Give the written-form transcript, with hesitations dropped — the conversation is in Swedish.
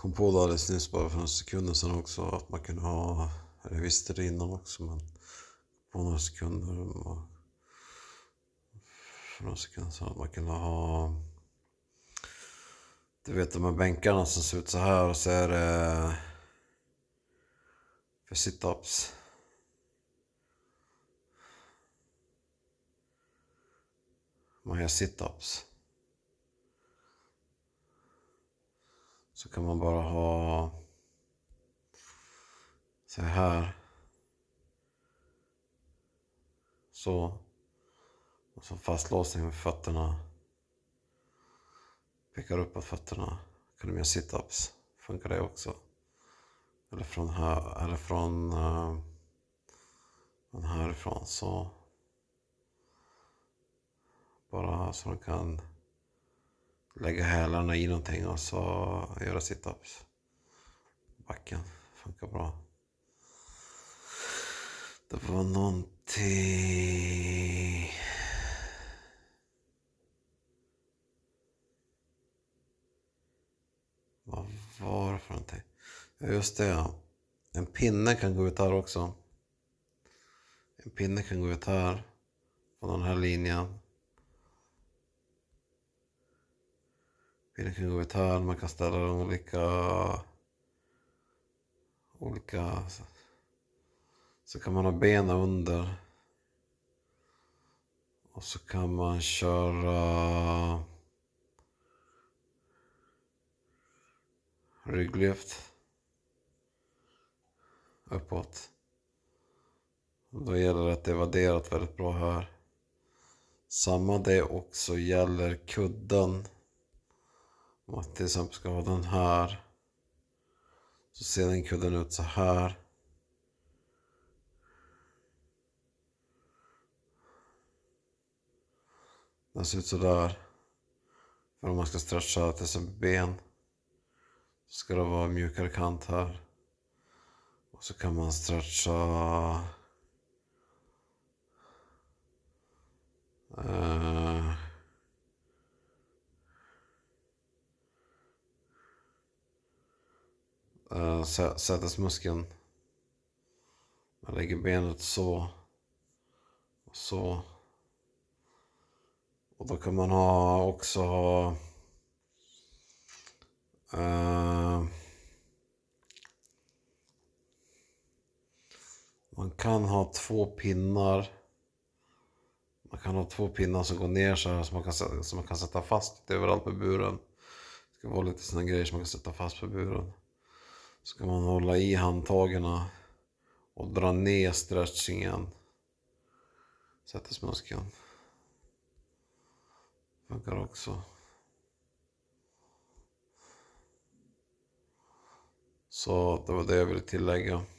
kom på det alldeles nyss bara för några sekunder sedan också att man kunde ha, eller jag visste det innan också, men på några sekunder för några sekunder sedan att man kunde ha, du vet de här bänkarna som ser ut så här och så är det för sit-ups. Man gör sit-ups. Så kan man bara ha så här. Så. Och så fastlåsning med fötterna. Pekar uppåt fötterna. Kan du göra sit-ups. Funkar det också. Eller från här. Eller från härifrån. Så. Bara så de kan lägga hälarna i någonting och så göra sit-ups. Backen. Funkar bra. Det var någonting. Vad var det för någonting? Ja, just det, ja. En pinne kan gå ut här också. En pinne kan gå ut här. På den här linjen. Pinnen kan gå ut här. Man kan ställa den olika. Så kan man ha benen under. Och så kan man köra rygglyft uppåt. Då gäller det att det är vadderat väldigt bra här. Samma det också gäller kudden. Om man till exempel ska ha den här. Så ser den kudden ut så här. Den ser ut så där. För om man ska stretcha till sin ben. Så ska det vara mjukare kant här. Och så kan man stretcha. Sätesmuskeln. Man lägger benet så. Och så. Och då kan man också ha man kan ha två pinnar. Man kan ha två pinnar som går ner så här som man kan sätta fast överallt med buren. Det ska vara lite sådana grejer som man kan sätta fast på buren. Så kan man hålla i handtagen och dra ner stretchingen. Sätesmuskeln. Funkar också. Så det var det jag ville tillägga.